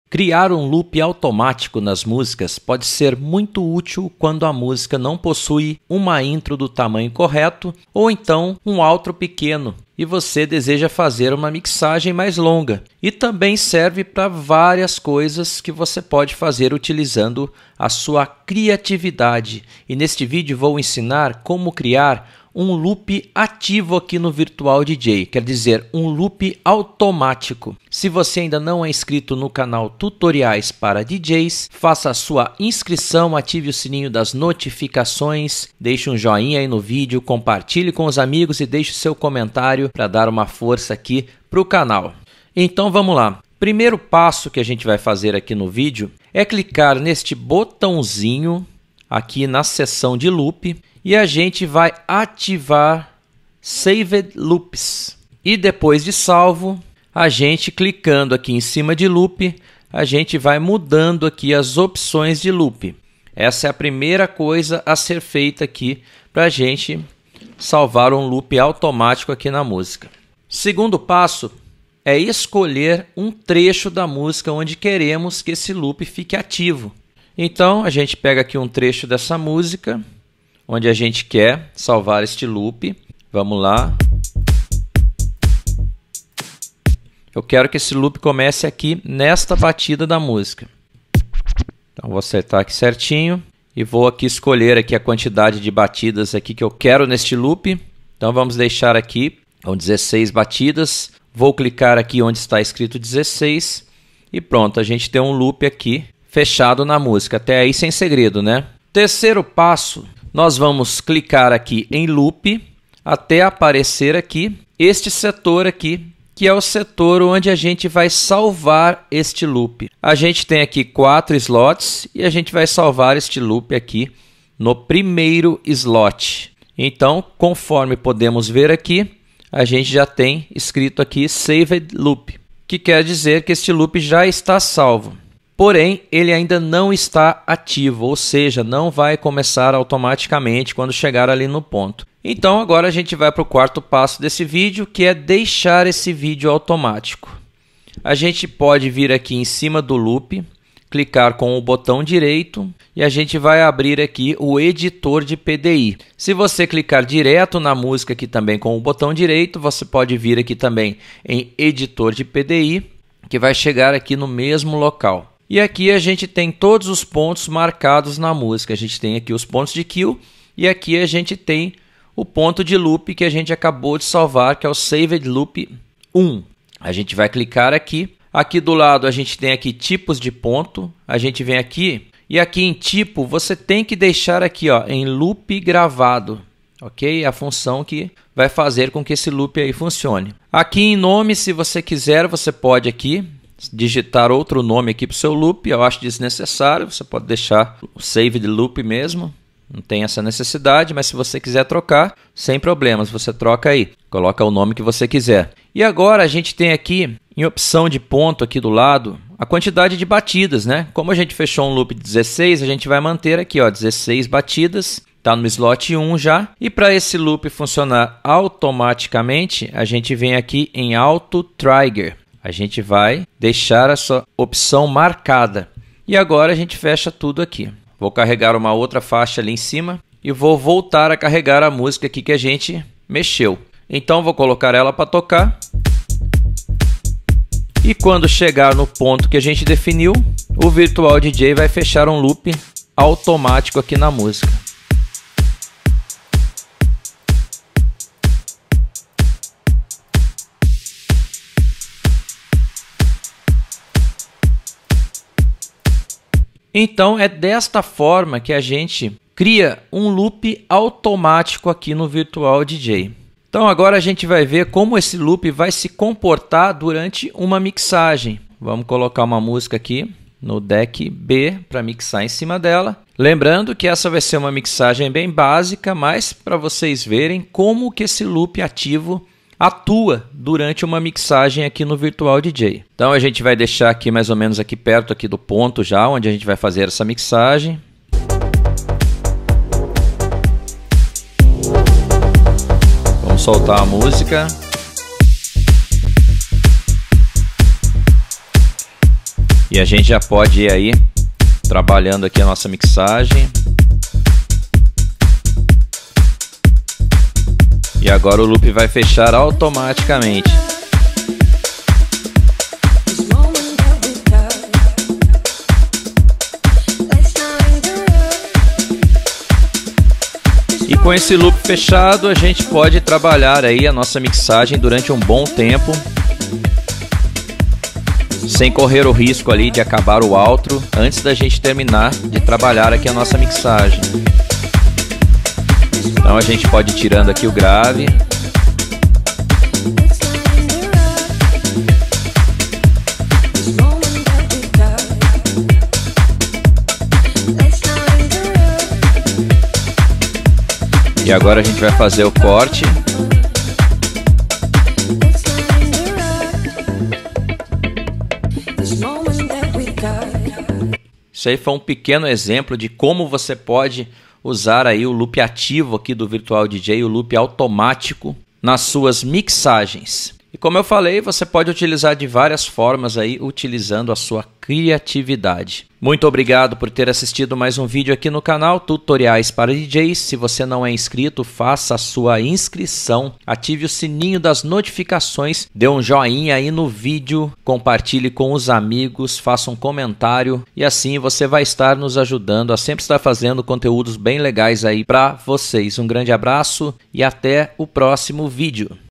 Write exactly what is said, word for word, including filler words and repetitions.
Criar um loop automático nas músicas pode ser muito útil quando a música não possui uma intro do tamanho correto ou então um outro pequeno e você deseja fazer uma mixagem mais longa. E também serve para várias coisas que você pode fazer utilizando a sua criatividade. E neste vídeo vou ensinar como criar um loop ativo aqui no Virtual D J, quer dizer, um loop automático. Se você ainda não é inscrito no canal Tutoriais para D Js, faça a sua inscrição, ative o sininho das notificações, deixe um joinha aí no vídeo, compartilhe com os amigos e deixe seu comentário para dar uma força aqui para o canal. Então vamos lá. Primeiro passo que a gente vai fazer aqui no vídeo é clicar neste botãozinho aqui na seção de loop e a gente vai ativar Saved Loops. E depois de salvo, a gente clicando aqui em cima de loop, a gente vai mudando aqui as opções de loop. Essa é a primeira coisa a ser feita aqui para a gente salvar um loop automático aqui na música. Segundo passo é escolher um trecho da música onde queremos que esse loop fique ativo. Então a gente pega aqui um trecho dessa música onde a gente quer salvar este loop. Vamos lá. Eu quero que esse loop comece aqui nesta batida da música. Então vou acertar aqui certinho e vou aqui escolher aqui a quantidade de batidas aqui que eu quero neste loop. Então vamos deixar aqui com dezesseis batidas. Vou clicar aqui onde está escrito dezesseis e pronto, a gente tem um loop aqui fechado na música. Até aí sem segredo, né? Terceiro passo, nós vamos clicar aqui em loop até aparecer aqui este setor aqui, que é o setor onde a gente vai salvar este loop. A gente tem aqui quatro slots e a gente vai salvar este loop aqui no primeiro slot. Então, conforme podemos ver aqui, a gente já tem escrito aqui Saved Loop, que quer dizer que este loop já está salvo. Porém, ele ainda não está ativo, ou seja, não vai começar automaticamente quando chegar ali no ponto. Então, agora a gente vai para o quarto passo desse vídeo, que é deixar esse vídeo automático. A gente pode vir aqui em cima do loop, clicar com o botão direito e a gente vai abrir aqui o editor de P D I. Se você clicar direto na música aqui também com o botão direito, você pode vir aqui também em editor de P D I, que vai chegar aqui no mesmo local. E aqui a gente tem todos os pontos marcados na música. A gente tem aqui os pontos de kill e aqui a gente tem o ponto de loop que a gente acabou de salvar, que é o Saved Loop um. A gente vai clicar aqui. Aqui do lado a gente tem aqui tipos de ponto. A gente vem aqui e aqui em tipo você tem que deixar aqui ó, em loop gravado. Ok? A função que vai fazer com que esse loop aí funcione. Aqui em nome, se você quiser, você pode aqui digitar outro nome aqui para o seu loop. Eu acho desnecessário, você pode deixar o Saved Loop mesmo, não tem essa necessidade, mas se você quiser trocar, sem problemas, você troca aí, coloca o nome que você quiser. E agora a gente tem aqui, em opção de ponto aqui do lado, a quantidade de batidas, né? Como a gente fechou um loop de dezesseis, a gente vai manter aqui ó, dezesseis batidas, está no slot um já. E para esse loop funcionar automaticamente, a gente vem aqui em Auto Trigger. A gente vai deixar essa opção marcada. E agora a gente fecha tudo aqui. Vou carregar uma outra faixa ali em cima e vou voltar a carregar a música aqui que a gente mexeu. Então vou colocar ela para tocar. E quando chegar no ponto que a gente definiu, o Virtual D J vai fechar um loop automático aqui na música. Então é desta forma que a gente cria um loop automático aqui no Virtual D J. Então agora a gente vai ver como esse loop vai se comportar durante uma mixagem. Vamos colocar uma música aqui no deck B para mixar em cima dela. Lembrando que essa vai ser uma mixagem bem básica, mas para vocês verem como que esse loop ativo atua durante uma mixagem aqui no Virtual D J. Então a gente vai deixar aqui mais ou menos aqui perto aqui do ponto já onde a gente vai fazer essa mixagem. Vamos soltar a música. E a gente já pode ir aí trabalhando aqui a nossa mixagem. E agora o loop vai fechar automaticamente. E com esse loop fechado, a gente pode trabalhar aí a nossa mixagem durante um bom tempo, sem correr o risco ali de acabar o outro antes da gente terminar de trabalhar aqui a nossa mixagem. Então a gente pode ir tirando aqui o grave. E agora a gente vai fazer o corte. Isso aí foi um pequeno exemplo de como você pode usar aí o loop ativo aqui do Virtual D J, o loop automático nas suas mixagens. E como eu falei, você pode utilizar de várias formas aí, utilizando a sua criatividade. Muito obrigado por ter assistido mais um vídeo aqui no canal Tutoriais para D Js. Se você não é inscrito, faça a sua inscrição, ative o sininho das notificações, dê um joinha aí no vídeo, compartilhe com os amigos, faça um comentário e assim você vai estar nos ajudando a sempre estar fazendo conteúdos bem legais aí para vocês. Um grande abraço e até o próximo vídeo.